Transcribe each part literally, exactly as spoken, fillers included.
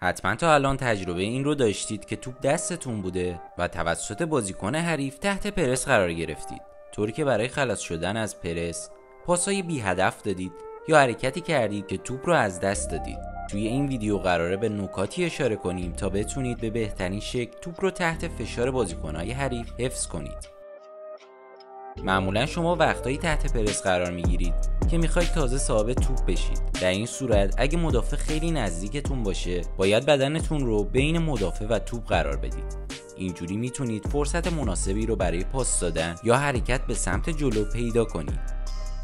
حتما تا الان تجربه این رو داشتید که توپ دستتون بوده و توسط بازیکن حریف تحت پرس قرار گرفتید، طوری که برای خلاص شدن از پرس پاسای بی هدف دادید یا حرکتی کردید که توپ رو از دست دادید. توی این ویدیو قراره به نکاتی اشاره کنیم تا بتونید به بهترین شکل توپ رو تحت فشار بازیکن‌های حریف حفظ کنید. معمولا شما وقتایی تحت پرس قرار میگیرید که میخواید تازه صاحب توپ بشید. در این صورت اگه مدافع خیلی نزدیکتون باشه باید بدنتون رو بین مدافع و توپ قرار بدید. اینجوری میتونید فرصت مناسبی رو برای پاس دادن یا حرکت به سمت جلو پیدا کنید.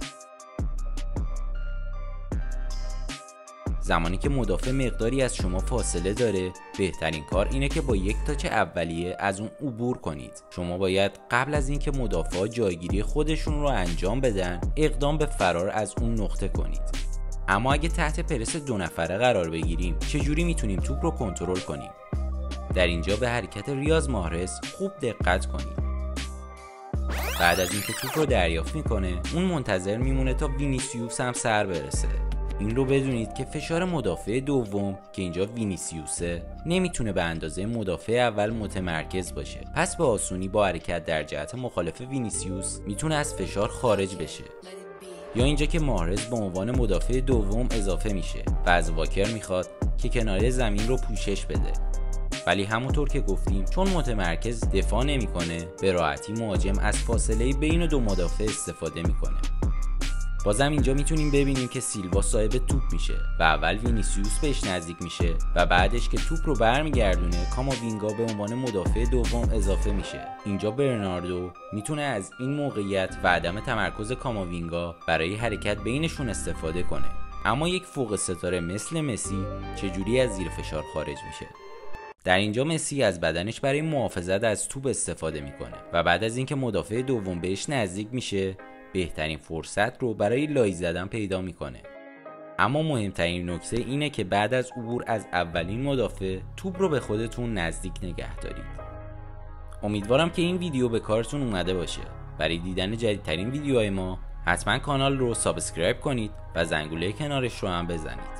زمانی که مدافع مقداری از شما فاصله داره، بهترین کار اینه که با یک تاچ اولیه از اون عبور کنید. شما باید قبل از اینکه مدافع جایگیری خودشون رو انجام بدن، اقدام به فرار از اون نقطه کنید. اما اگه تحت پرس دو نفره قرار بگیریم، چجوری میتونیم توپ رو کنترل کنیم؟ در اینجا به حرکت ریاض محرز خوب دقت کنید. بعد از اینکه توپ رو دریافت میکنه، اون منتظر میمونه تا وینیسیوس هم سر برسه. این رو بدونید که فشار مدافع دوم که اینجا وینیسیوسه نمیتونه به اندازه مدافع اول متمرکز باشه، پس به آسونی با حرکت در جهت مخالف وینیسیوس میتونه از فشار خارج بشه. یا اینجا که محرز به عنوان مدافع دوم اضافه میشه و از واکر میخواد که کناره زمین رو پوشش بده، ولی همونطور که گفتیم چون متمرکز دفاع نمیکنه، به راحتی مهاجم از فاصله بین دو مدافع استفاده میکنه. بازم اینجا میتونیم ببینیم که سیلوا صاحب توپ میشه و اول وینیسیوس بهش نزدیک میشه و بعدش که توپ رو برمیگردونه کاماوینگا به عنوان مدافع دوم اضافه میشه. اینجا برناردو میتونه از این موقعیت و عدم تمرکز کاماوینگا برای حرکت بینشون استفاده کنه. اما یک فوق ستاره مثل مسی چجوری از زیر فشار خارج میشه؟ در اینجا مسی از بدنش برای محافظت از توپ استفاده میکنه و بعد از اینکه مدافع دوم بهش نزدیک میشه بهترین فرصت رو برای لای زدن پیدا میکنه. اما مهمترین نکته اینه که بعد از عبور از اولین مدافع توپ رو به خودتون نزدیک نگه دارید. امیدوارم که این ویدیو به کارتون اومده باشه. برای دیدن جدیدترین ویدیوهای ما حتما کانال رو سابسکرایب کنید و زنگوله کنارش رو هم بزنید.